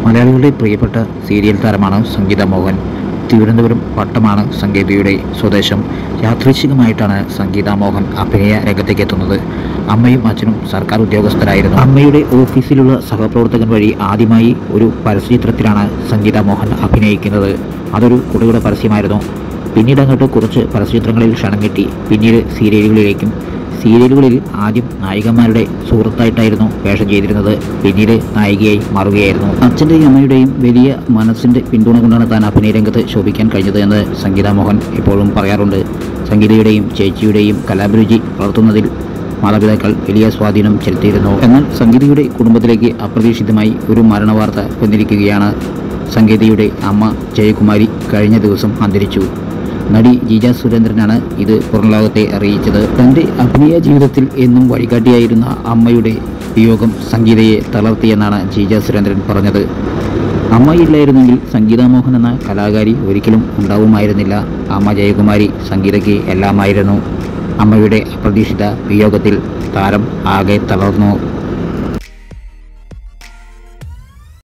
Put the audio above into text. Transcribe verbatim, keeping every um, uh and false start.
മലയാളികളുടെ പ്രിയപ്പെട്ട സീരിയൽ താരമാണ് സംഗീത മോഹൻ. തിരുവനന്തപുരം പട്ടമാണ് സംഗീതയുടെ സ്വദേശം. യാദൃച്ഛികമായിട്ടാണ് സംഗീത മോഹൻ അഭിനയ രംഗത്തേക്ക് എത്തുന്നത്. അമ്മയും അച്ഛനും സർക്കാർ ഉദ്യോഗസ്ഥരായിരുന്നു. അമ്മയുടെ ഓഫീസിലുള്ള സഹപ്രവർത്തകൻ വഴി ആദ്യമായി ഒരു പരസ്യചിത്രത്തിലാണ് സംഗീത മോഹൻ അഭിനയിക്കുന്നത്. അതൊരു കുടയുടെ പരസ്യമായിരുന്നു. പിന്നീട് അങ്ങോട്ട് കുറച്ച് പരസ്യചിത്രങ്ങളിൽ ക്ഷണം കിട്ടി. പിന്നീട് സീരിയലുകളിലേക്കും. സീരിയലുകളിൽ ആദ്യം നായികമാരുടെ സുഹൃത്തായിട്ടായിരുന്നു വേഷം ചെയ്തിരുന്നത്. പിന്നീട് നായികയായി മാറുകയായിരുന്നു. അച്ഛൻ്റെയും അമ്മയുടെയും വലിയ മനസ്സിൻ്റെ പിന്തുണ കൊണ്ടാണ് താൻ അഭിനയ രംഗത്ത് ശോഭിക്കാൻ കഴിഞ്ഞത് എന്ന് സംഗീത മോഹൻ എപ്പോഴും പറയാറുണ്ട്. സംഗീതയുടെയും ചേച്ചിയുടെയും കലാഭിരുചി വളർത്തുന്നതിൽ മാതാപിതാക്കൾ വലിയ സ്വാധീനം ചെലുത്തിയിരുന്നു. എന്നാൽ സംഗീതയുടെ കുടുംബത്തിലേക്ക് അപ്രതീക്ഷിതമായി ഒരു മരണവാർത്ത വന്നിരിക്കുകയാണ്. സംഗീതയുടെ അമ്മ ജയകുമാരി കഴിഞ്ഞ ദിവസം അന്തരിച്ചു. നടി ജീജ സുരേന്ദ്രനാണ് ഇത് പുറംലോകത്തെ അറിയിച്ചത്. തൻ്റെ അഭിനയ ജീവിതത്തിൽ എന്നും വഴികാട്ടിയായിരുന്ന അമ്മയുടെ വിയോഗം സംഗീതയെ തളർത്തിയെന്നാണ് ജീജ സുരേന്ദ്രൻ പറഞ്ഞത്. അമ്മയില്ലായിരുന്നെങ്കിൽ സംഗീത മോഹൻ എന്ന കലാകാരി ഒരിക്കലും ഉണ്ടാവുമായിരുന്നില്ല. അമ്മ ജയകുമാരി സംഗീതയ്ക്ക് എല്ലാമായിരുന്നു. അമ്മയുടെ അപ്രതീക്ഷിത വിയോഗത്തിൽ താരം ആകെ തളർന്നു.